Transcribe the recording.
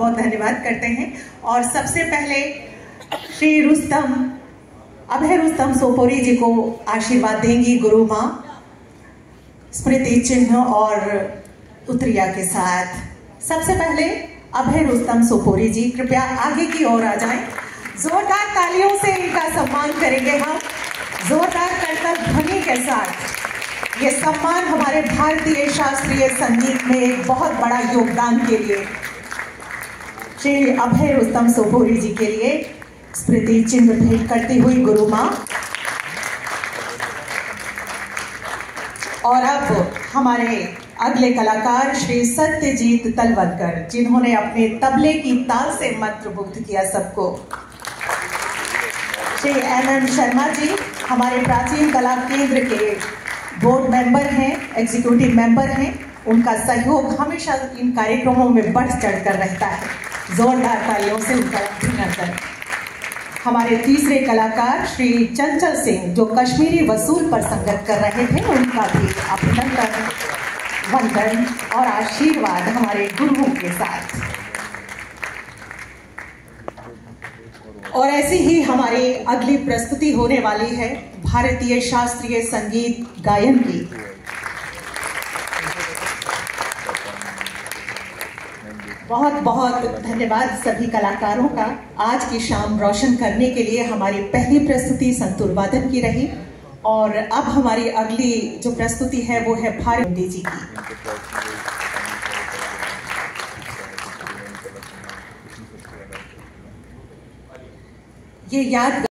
बहुत धन्यवाद करते हैं। और सबसे पहले श्री अभय रुस्तम सोपोरी जी को आशीर्वाद देंगी गुरु माँ स्मृति चिन्ह और उत्तरिया के साथ। सबसे पहले अभय रुस्तम सोपोरी जी कृपया आगे की ओर आ जाएं। जोरदार तालियों से इनका सम्मान करेंगे हम, जोरदार करतब ध्वनि के साथ। ये सम्मान हमारे भारतीय शास्त्रीय संगीत में एक बहुत बड़ा योगदान के लिए श्री अभय रुस्तम सोपोरी जी के लिए स्मृति चिन्ह भेंट करती हुई गुरु माँ। और अब हमारे अगले कलाकार श्री सत्यजीत तलवलकर, जिन्होंने अपने तबले की ताल से मंत्रमुग्ध किया सबको। श्री MM शर्मा जी हमारे प्राचीन कला केंद्र के बोर्ड मेंबर हैं, एग्जीक्यूटिव मेंबर हैं। उनका सहयोग हमेशा इन कार्यक्रमों में बढ़ चढ़कर रहता है। जोरदार तालियों से उनका अभिनंदन। हमारे तीसरे कलाकार श्री चंचल सिंह, जो कश्मीरी वसूल पर संगत कर रहे थे, उनका भी अभिनंदन, वंदन और आशीर्वाद हमारे गुरुओं के साथ। और ऐसी ही हमारी अगली प्रस्तुति होने वाली है भारतीय शास्त्रीय संगीत गायन की। बहुत बहुत धन्यवाद सभी कलाकारों का आज की शाम रोशन करने के लिए। हमारी पहली प्रस्तुति संतूर वादन की रही और अब हमारी अगली जो प्रस्तुति है वो है भारती जी की। ये याद